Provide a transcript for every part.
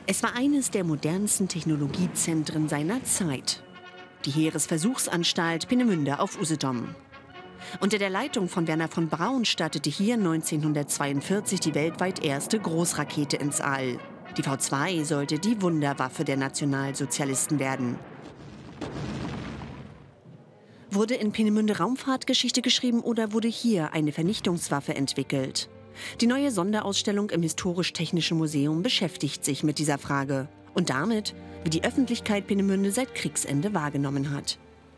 Es war eines der modernsten Technologiezentren seiner Zeit. Die Heeresversuchsanstalt Peenemünde auf Usedom. Unter der Leitung von Wernher von Braun startete hier 1942 die weltweit erste Großrakete ins All. Die V2 sollte die Wunderwaffe der Nationalsozialisten werden. Wurde in Peenemünde Raumfahrtgeschichte geschrieben oder wurde hier eine Vernichtungswaffe entwickelt? Die neue Sonderausstellung im Historisch-Technischen Museum beschäftigt sich mit dieser Frage und damit, wie die Öffentlichkeit Peenemünde seit Kriegsende wahrgenommen hat.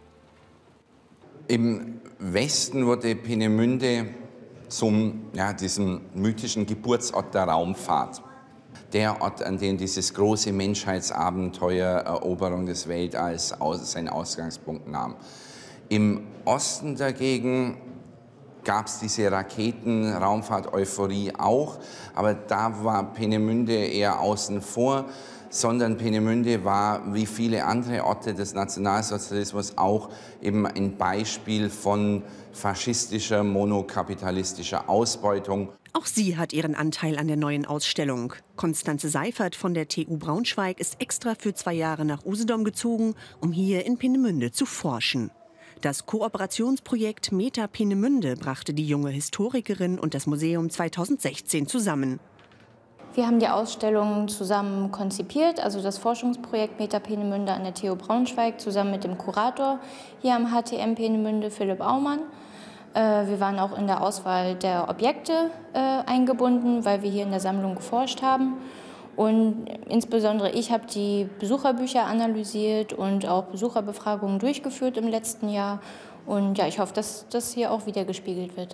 Im Westen wurde Peenemünde zum diesem mythischen Geburtsort der Raumfahrt. Der Ort, an dem dieses große Menschheitsabenteuer Eroberung des Weltalls seinen Ausgangspunkt nahm. Im Osten dagegen gab es diese Raketen-Raumfahrt-Euphorie auch, aber da war Peenemünde eher außen vor, sondern Peenemünde war, wie viele andere Orte des Nationalsozialismus, auch eben ein Beispiel von faschistischer, monokapitalistischer Ausbeutung. Auch sie hat ihren Anteil an der neuen Ausstellung. Konstanze Seifert von der TU Braunschweig ist extra für 2 Jahre nach Usedom gezogen, um hier in Peenemünde zu forschen. Das Kooperationsprojekt Meta Peenemünde brachte die junge Historikerin und das Museum 2016 zusammen. Wir haben die Ausstellung zusammen konzipiert, also das Forschungsprojekt Meta Peenemünde an der TU Braunschweig, zusammen mit dem Kurator hier am HTM Peenemünde, Philipp Aumann. Wir waren auch in der Auswahl der Objekte eingebunden, weil wir hier in der Sammlung geforscht haben. Und insbesondere ich habe die Besucherbücher analysiert und auch Besucherbefragungen durchgeführt im letzten Jahr. Und ja, ich hoffe, dass das hier auch wiedergespiegelt wird.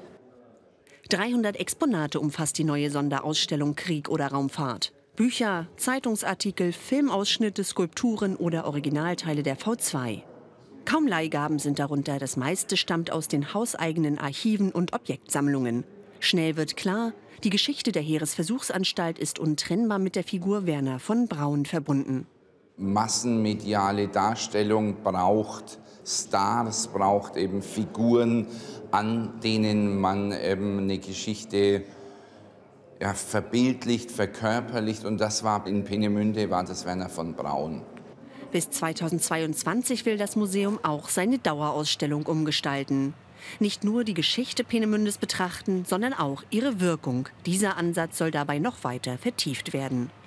300 Exponate umfasst die neue Sonderausstellung Krieg oder Raumfahrt. Bücher, Zeitungsartikel, Filmausschnitte, Skulpturen oder Originalteile der V2. Kaum Leihgaben sind darunter, das meiste stammt aus den hauseigenen Archiven und Objektsammlungen. Schnell wird klar, die Geschichte der Heeresversuchsanstalt ist untrennbar mit der Figur Wernher von Braun verbunden. Massenmediale Darstellung braucht Stars, braucht eben Figuren, an denen man eben eine Geschichte verbildlicht, verkörperlicht. Und das war in Peenemünde, war das Wernher von Braun. Bis 2022 will das Museum auch seine Dauerausstellung umgestalten. Nicht nur die Geschichte Peenemündes betrachten, sondern auch ihre Wirkung. Dieser Ansatz soll dabei noch weiter vertieft werden.